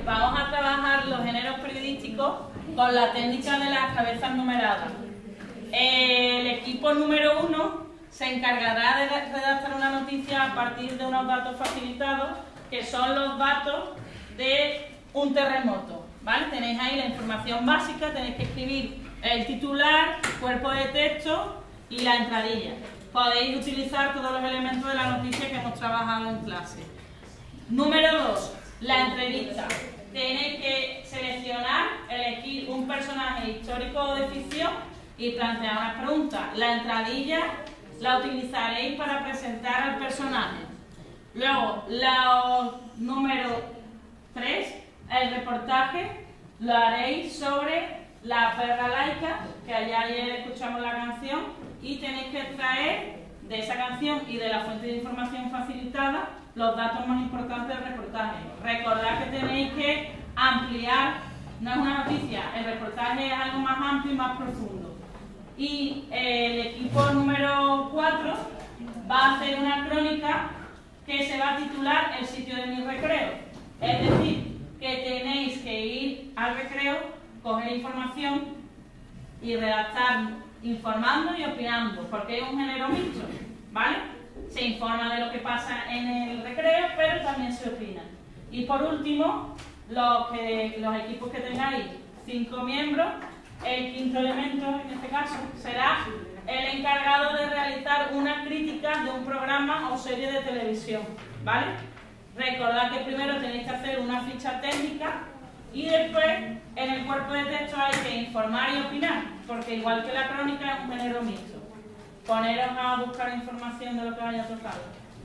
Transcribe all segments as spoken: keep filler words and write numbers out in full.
vamos a trabajar los géneros periodísticos con la técnica de las cabezas numeradas. El equipo número uno se encargará de redactar una noticia a partir de unos datos facilitados, que son los datos de un terremoto, ¿vale? Tenéis ahí la información básica, tenéis que escribir el titular, cuerpo de texto y la entradilla. Podéis utilizar todos los elementos de la noticia que hemos trabajado en clase. Número dos, la entrevista. Tenéis que seleccionar, elegir un personaje histórico o de ficción y plantear unas preguntas. La entradilla la utilizaréis para presentar al personaje. Luego, la número tres, el reportaje lo haréis sobre la perra laica, que allá ayer escuchamos la canción, y tenéis que extraer de esa canción y de la fuente de información facilitada los datos más importantes del reportaje. Recordad que tenéis que ampliar, no es una noticia, el reportaje es algo más amplio y más profundo. Y el equipo número cuatro va a hacer una crónica que se va a titular El sitio de mi recreo. Es decir, que tenéis que ir al recreo, coger información y redactar informando y opinando, porque es un género mixto, ¿vale? Se informa de lo que pasa en el recreo, pero también se opina. Y por último, los, que, los equipos que tengáis cinco miembros, el quinto elemento en este caso será el encargado de realizar una crítica de un programa o serie de televisión, ¿vale? Recordad que primero tenéis que hacer una ficha técnica y después en el cuerpo de texto hay que informar y opinar, porque igual que la crónica es un género mixto. Poneros a buscar información de lo que vaya tocado.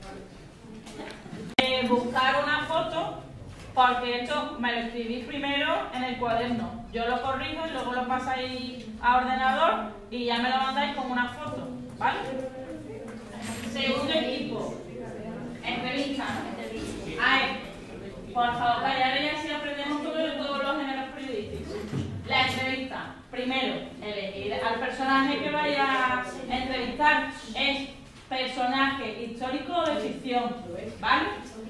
Eh, buscar una foto, porque esto me lo escribís primero en el cuaderno. Yo lo corrijo y luego lo pasáis a ordenador y ya me lo mandáis con una foto, ¿vale? Segundo equipo. Entrevista. A ver, por favor, callar y así aprendemos todo de todos los géneros periodísticos. La entrevista. Primero, elegir al personaje que vaya a entrevistar. Es personaje histórico o de ficción, ¿vale?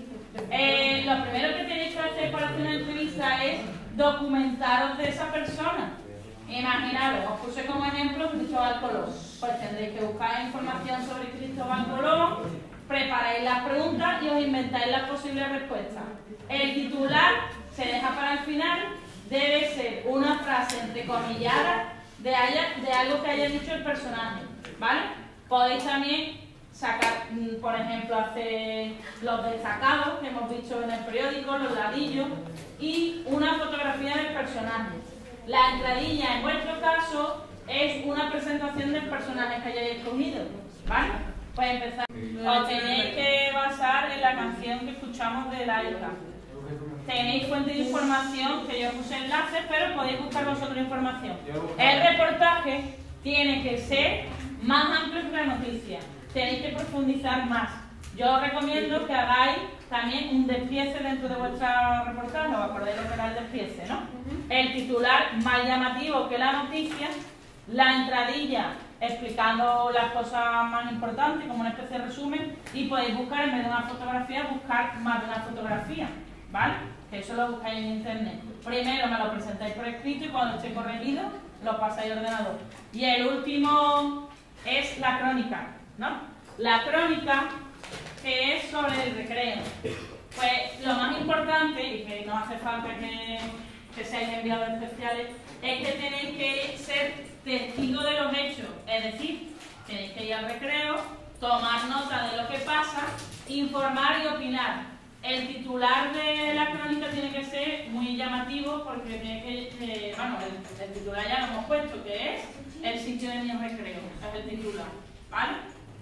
Eh, lo primero que tenéis que hacer para hacer una entrevista es documentaros de esa persona. Imaginaros, os puse como ejemplo Cristóbal Colón. Pues tendréis que buscar información sobre Cristóbal Colón, preparáis las preguntas y os inventáis las posibles respuestas. El titular se deja para el final, debe ser una frase entrecomillada de, haya, de algo que haya dicho el personaje, ¿vale? Podéis también sacar, por ejemplo, hacer los destacados que hemos visto en el periódico, los ladillos, y una fotografía del personaje. La entradilla, en vuestro caso, es una presentación del personaje que hayáis escogido, ¿vale? Pues empezar. Os tenéis que basar en la canción que escuchamos de Laica. Tenéis fuente de información, que yo puse enlaces, pero podéis buscar vosotros información. El reportaje tiene que ser más amplio que la noticia. Tenéis que profundizar más. Yo os recomiendo que hagáis también un despiece dentro de vuestra reportaje. ¿Os acordáis lo que era el despiece, no? El titular más llamativo que la noticia, la entradilla explicando las cosas más importantes, como una especie de resumen, y podéis buscar, en vez de una fotografía, buscar más de una fotografía, ¿vale? Que eso lo buscáis en internet. Primero me lo presentáis por escrito y cuando esté corregido lo pasáis al ordenador. Y el último es la crónica, ¿no? La crónica, que es sobre el recreo. Pues lo más importante, y que no hace falta que, que seáis enviados especiales, es que tenéis que ser testigos de los hechos. Es decir, tenéis que ir al recreo, tomar nota de lo que pasa, informar y opinar. El titular de la crónica tiene que ser muy llamativo porque tiene que, eh, bueno, el, el titular ya lo hemos puesto, que es El sitio de mi recreo, es el titular, ¿vale?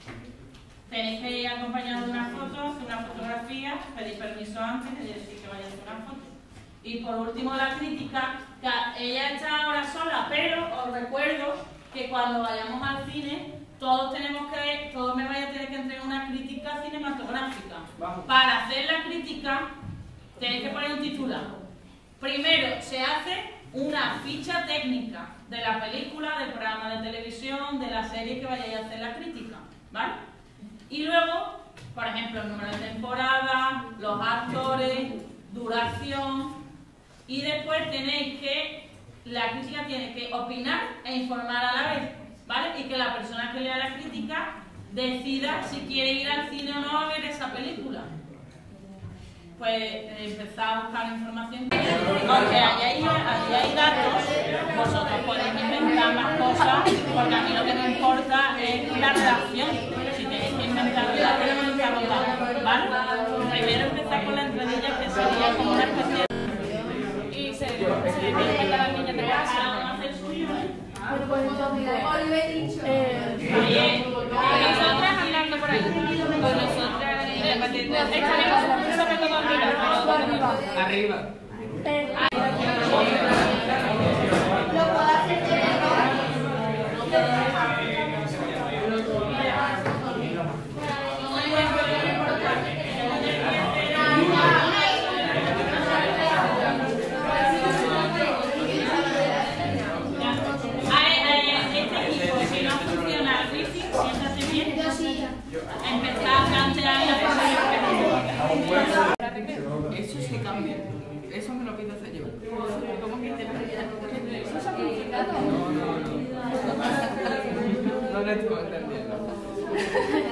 Tenéis que ir acompañado de una foto, hacer una fotografía, pedir permiso antes y decir que vaya a hacer una foto. Y por último la crítica, que ella está ahora sola, pero os recuerdo que cuando vayamos al cine, todos tenemos que, todos me vais a tener que entregar una crítica cinematográfica. Vamos. Para hacer la crítica tenéis que poner un titular. Primero se hace una ficha técnica de la película, del programa de televisión, de la serie que vayáis a hacer la crítica, ¿vale? Y luego, por ejemplo, el número de temporada, los actores, duración, y después tenéis que, la crítica tiene que opinar e informar a la vez, ¿vale? Y que la persona que lea la crítica decida si quiere ir al cine o no a ver esa película. Pues empezar a buscar información. Aunque hayáis, hayáis datos, vosotros podéis inventar más cosas, porque a mí lo que me importa es la redacción. Si tenéis que inventar datos, inventarlos, ¿vale? Primero empezar con la entradilla, que sería como una especie de... Y se tiene que dar a las niñas de casa. Hacer suyo, ¿eh? Pues entonces, hoy lo he dicho. Oye, nosotras hablando por ahí. Con nosotras, estaremos sobre todo arriba. Arriba. Lo puedo hacer Eso sí cambia. Eso me lo pido hacer yo. ¿Cómo que te lo ¿Eso se ha complicado? No, no, no. No lo estoy entendiendo.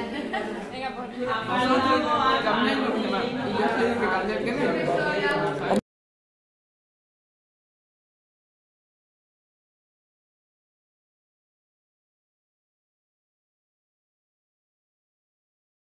Venga, pues. Vosotros cambiáis los demás. Y yo estoy que cambiar que me.